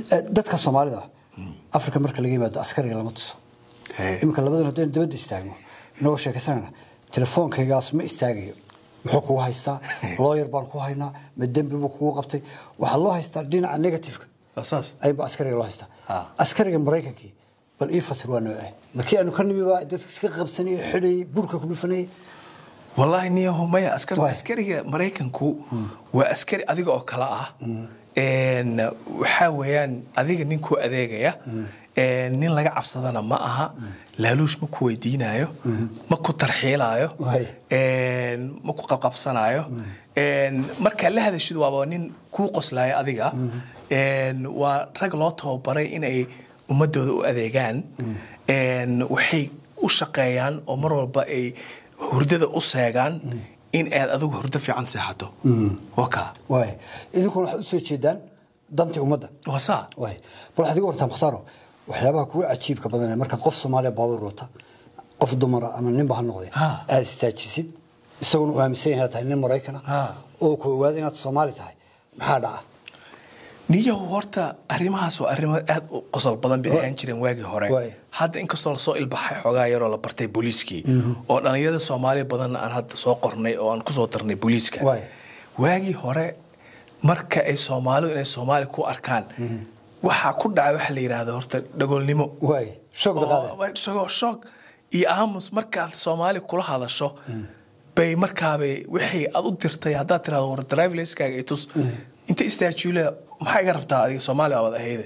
dadka Soomaalida Afrika marka laga yimaado askariga lama tuso imka labadan hadeen dibadda istaago noo sheekaysanana telefoonkaygaas ma istaagayo muxuu ku haystaa lawyer baan ku haynaa ma dambi buu ku qabtay waxa loo haystaa dhinaca negative-ka asaas ay ba askariga loo haystaa askariga Mareykankii bal ii fasir waa nooce markii aanu ka nimiba dadka iska qabsanay xidhay burka ku dhufanay والله نيه ما يا عسكري مريكنكو وعسكري أذيك أكلاء إن وحاويان أذيك نينكو أذيك يا نين لقى عبصدنا معها لالوش مكو يدينايو مكو ترحيلايو مكو قبصنايو مركا لهذا الشيء وابانين كو قصلاي أذيك ورجلاته بري إن أي ومدوا أذيكان وحي وشقيان ومروا بقى hurdada u seegan in aad adigu hurdo fiican seexato waka way idinku waxa u soo jeedaan dantii umada wasa way bal adigu warta muxtaro waxyaabaha ku cajiibka badan marka qof Soomaaliya baabuur wata qof dumar ama nin baa noqday aad istaajisid isagoo u aaminsan yahay tahay nin Mareykan oo ku ogaad inaad Soomaali tahay maxaa dhaca niyo horta arimahaas waa arimo aad u qosol badan bay aan jireen waagi hore hadda in kastoo la soo ilbaxay xogaa yar oo la bartay booliiskii oo dhalinyarada Soomaaliya badan aan hadda soo qornay oo aan ku soo darnay booliiska waagi hore marka ay Soomaalidu inay Soomaali ku arkaan waxa ku dhacay waxa la yiraahdo horta dhagoolnimo shock iyo aamus marka Soomaali kula hadasho bay markaabay wixii aad u dirtay hadda tiraado war drive license-kaaga itus inta istaajule maxay iga rabtaa adiga Soomaali aad ahayd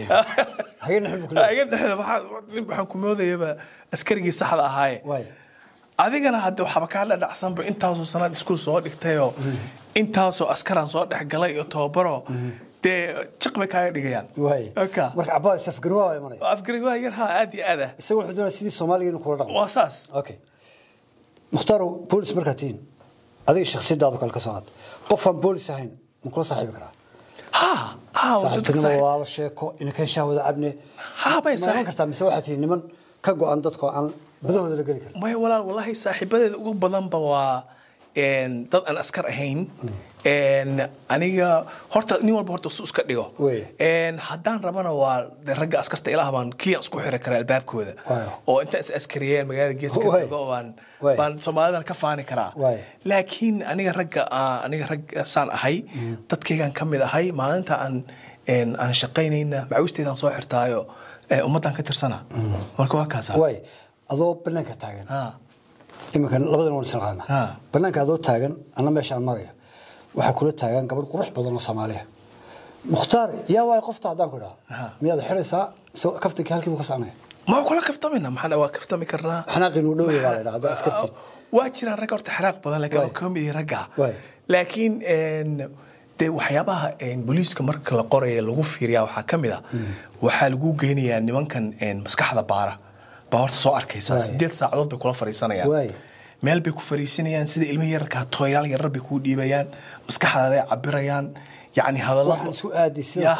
waxaan ku moodayaba askarigii saxda ahaay adigana hadda waxba ka dhacsanba intaasoo sanad iskuul soo dhigtay oo intaasoo askaran soo dhaxgalay iyo tababaro de jaqba kaaga dhigayaan marka abaa safgarwaa ay maray afgarwaa yar ha aad iyo aad isagu wuxuu doonaa sidii Soomaaliga inuu kula dhaqmo wasaas okay muxtaro police markatiin adiga shakhsiyadaadu kala ka socod qofan police ahayn مكروه صاحب كرا صاحبتنا والله شيكو إن كان شاهد عبني بس ما كرتا مسوحتي نمن كجو عندك عن بدو هذا اللي قال ما والله صاحبتي أقول بدن بوا إن ضد أن أسكر هين إن أنا هرت نيوال بهرت السوس كديو إن حدان ربنا والرجع أسكرت إله من كي أسكو حركة الباب كذا أو أنت أسكريان مجال جيس كذا جوان بان سومالنا كفاني كرا لكن أنا رجع سان هاي تتكلم كم إذا هاي ما أنت إن أنا شقينين معوستي ذا صاحر تايو ومتى كتر سنة مركوا كذا واي أضو بلنك تاجن إما كان لبضن ونسرعنا بلنك أضو تاجن أنا ماشي على مريا وحكولة تاجن قبل قروح بدنا صومالية مختار يا واي قفت عدان كلها مياد حرسة سو كفتك هالك بقصعناه ما هو كله كفته منا ما حنا وكفته مكرنا حنا قنودوي ولا هذا أسكتي واجرا رجع تحرق بدل لكن كم يرجع لكن إن ده وحيابها إن بوليس كمرك القرية اللي وفير يا وحكمله وحلقوا جيني يعني ممكن إن مسكح هذا بارت صار كيساس ديت ساعات بيكون فريسنا يعني مال بيكون فريسنا يعني سيد علمي يركع طويل يرب بيكون ديبيان مسكح هذا عبريان يعني هذا الله سؤال يا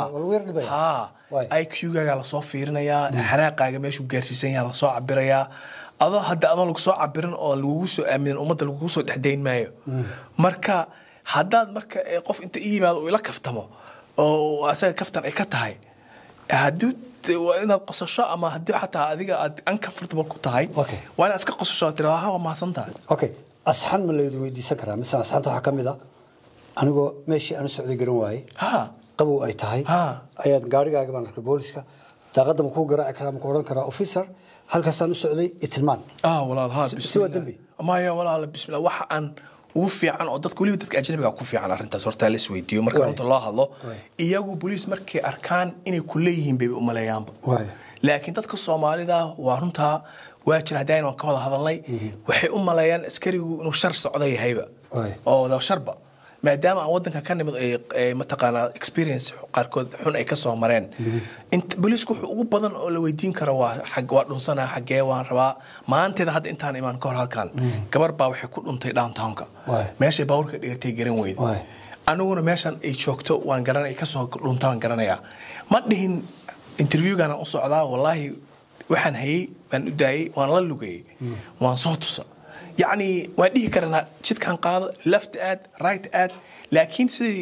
ها أي كيو على صفيرنا يا حرق على ماشو جرسيسين على صاع عبريا هذا هذا أنا لو صاع عبرن أو لوجوس من الأمة لوجوس تحدين مايو مركا هذا مركا قف أنت إيميل ولا كفتمه أو أسا كفتن إكتهاي هدود وأنا قصة أما هدي حتى هذيك أنكفرت بالكتهاي وأنا أسك قصة تراها وما صنتها أوكي أصحن من اللي يدي سكرة مثلا أصحنته حكم ذا أنا جو ماشي أنا سعودي جرواي قبو أي تهاي أيات قارجة قبل البوليسكا تقدم كوج راعي كلام كوران كرا أوفيسر هل كسان السعودي يتلمان والله هذا سوى دمبي ما يا والله بسم الله وح أن وفي عن عدد كل بدك أجنبي كوفي عن أرنت صورت السويدي ومركب الله إياه بوليس مركي أركان إني كلهم بيبقوا ملايين لكن تدك الصومالي ده وارنتها واجر هداين وكذا هذا الله وحي ملايين أسكري إنه شر سعودي هيبة أو ده شربة ما دام عودنا كان متقنا experience قاركود حن أي كسر مرين أنت بوليسكو حقوق بدن لو يدين كروا حق وقت سنة حقه وانروا ما أنت ده هاد أنت عن إيمان كهر كان كبر باو حكون أنت داون تاونكا ماشي باور كده تيجرين ويد أنا وأنا ماشان يشوكتو وان قرنا يكسر لون تاون قرنا يا ما دهين interview كان أصعدا والله وحن هي من أدعي وان لا لقي وان صوتوسا يعني وديه كرنا شد كان قاضي left ad right ad لكن سي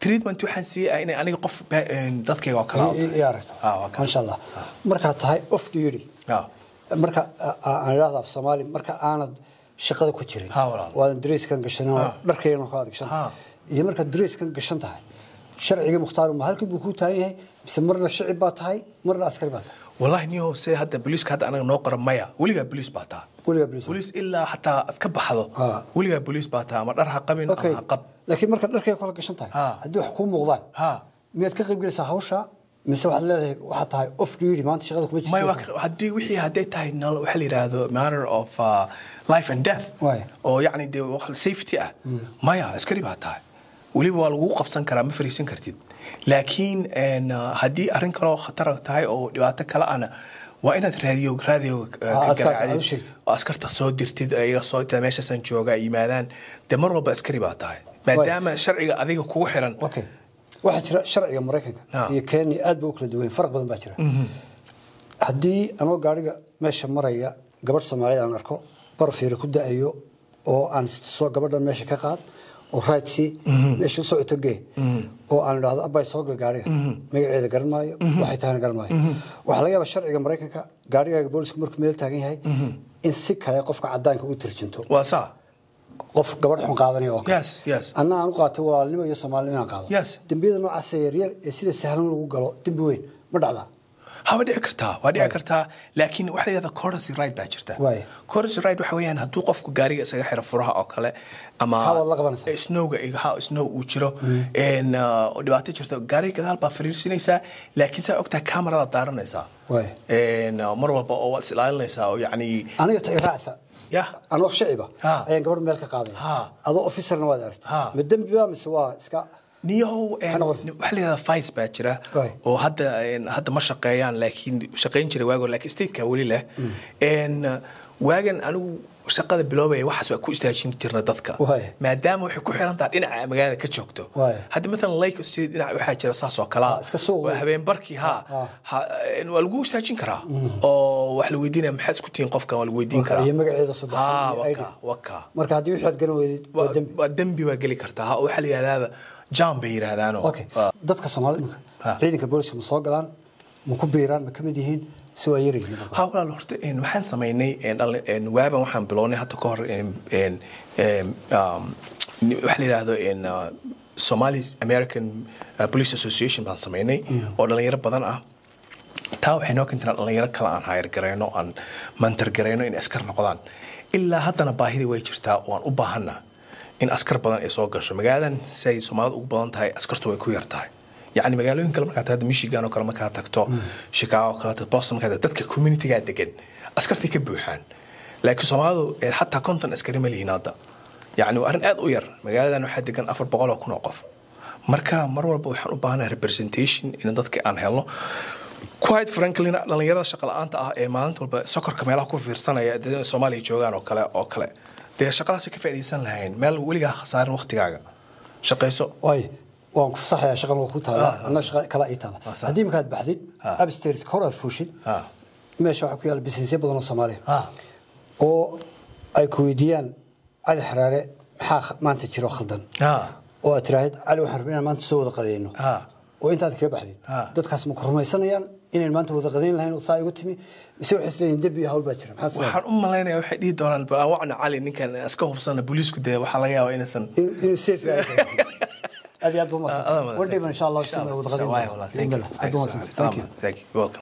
treatment waxaan siiyay inay aniga qof dadkayga oo kala يا ريت ما شاء الله مركا تهاي اوف ديوري marka aan raada af Soomaali marka aanad shaqada ku jirin waa dress kan gashanaa dharkeena ka adeegsanaa iyo marka dress kan gashan tahay sharciga muxtaar ma halkii buu ku taayahay mise marna shicib baa tahay marna askari baa tahay wallahi niyo see hadda police ka hadda anaga noo qaran maya waliga police baa tahay waliga police ilaa hatta ad ka baxdo waliga police baa tahay ama dhar ha qabin ama ha qab laakiin marka dharkeena kala gashan tahay hadii wax ku muuqdaan miyaad ka qayb galaysaa hawsha mise waxaad leedahay waxa tahay off duty maanta shaqada kuma jirto ma hadii wixii haday tahay waxa la yiraahdo matter of life and death oo yaani de safety maya askari baa tahay waliba waa lagu qabsan karaa ma fariisan kartid laakiin hadii arrin kale oo khatar tahay oo dhibaato kale ana waa inaad raadiyo askarta soo dirtid ayaga soo taa meeshasan jooga yimaadaan de mar walba askari baa tahay maadaama sharciga adiga kugu xiran waxa jira sharciga Mareykanka iyo Kenya aad buu kala duwan farq badan baa jira hadii anoo gaariga meesha maraya gabadh Soomaaliyeed aan arko barfiir ku daayo oo aan soo gabadhan meesha ka qaad oo raadsi meesha soo tagee oo aan raado abay soo gaariga magaceeda garanaayo waxay tahay garanaayo waxa laga yaabaa sharciga Mareykanka gaariga booliska markuu meel taagan yahay in si kale qofka cadaanka u tirjinto waa sax qof gabadh xun qaadanaya oo yes anna aan qaatay walaalnimo iyo Soomaaliyeed aan qaado dambiyada noocaas yar ee sida sahlan lagu galo dambi weyn ma dhacdaa hawa dhici kartaa laakiin waxa la yiraahdaa courtesy right baa jirta courtesy right waxa weeyaan hadduu qofku gaariga isaga xiro furaha oo kale ama snowga snow uu jiro dhibaato jirto gaariga gadaal baa fariirsinaysaa laakiin saa ogtahay kamarada daaranaysaa mar walba oo waad is ilaalinaysaa oo yacni aniga tairaacsa أنا شعبة أيام قبل ملك قاضي هذا أوفيسر نواد عرفت مدم بيا مسوا إسكا نيو وحلي هذا فايز باكرة وهذا ما شقيان لكن شقين شري واجن لكن استيت كولي له إن واجن أنا shaqada biloobay waxa soo ku istaajin jirna dadka maadaama waxay ku xiran tahay dhinaca magaalada ka joogto hadda mesela Lake Street dhinaca waxa jira saas oo kala habeen barkii in waa lagu istaajin karaa oo wax la weydiinaya maxaa isku tiin qofkan waa la weydiin karaa iyo magaceeda saddex waka marka hadii waxaad garan weydid waa dambi waa gali kartaa waxa la yiraahdaa jam bay yiraahdaan dadka Soomaalida ciidanka booliska ma soo galaan ma ku biiraan ma kamid yihiin سويري هؤلاء الهرتين وحن سميني إن وابا وحن بلوني حتى كهر وحلي هذا إن Somali American Police Association بان سميني ولا يرب بدنا تاو حنا كنت لا يرك كلا عن هاير جرينو عن منتر جرينو إن أسكر نقدان إلا حتى نباهي ويجرتا وان أباهنا إن أسكر بدنا إسوق شو مجالا سي سومال أباهن تاي أسكرتوا كوير تاي يعني مجالين كلام كانت هذا ميشيغان وكلام كانت تكتو شيكاغو كانت بوسطن كانت دتك كوميونيتي قاعد دقن اسكرتي كبوحان لكن سومالو حتى كونتن اسكري مليين هذا يعني وارن اد وير مجالدان waxa degan 400 kun oo qof marka mar walba waxaan u baahanahay representation in dadka aan helno quite frankly dhalinyarada shaqo la'aanta ah ee maalinta walba sokorka meelaha ku fiirsanaya dadka Soomaaliya joogaan oo kale de shaqadaas ka faa'iideysan lahayn meel waliga khasaarin waqtigaaga shaqeyso وان صح يا شغل وكتها أنا شغل كلا إيتانا هدي مكان بحثي أبستيرز كورة فوشيد ماشي وحكي على البيزنس بدون الصومالي أو أي كويديان على الحرارة ما أنت تشرو خلدن وأتراهد على وحربين ما أنت تسوي ذقدينه وأنت هذا كيف بحثي دت كاس مكرمة سنة إن ما أنت وذقدين لهين وصاي قلتمي يسوي حسين دبي هول بشر وحر لنا وحدي دوران وعنا علي إن كان أسكوب سنة بوليس كده وحلايا وين سن إنه سيف أبي أبو مصر. ودي إن شاء الله. Thank you.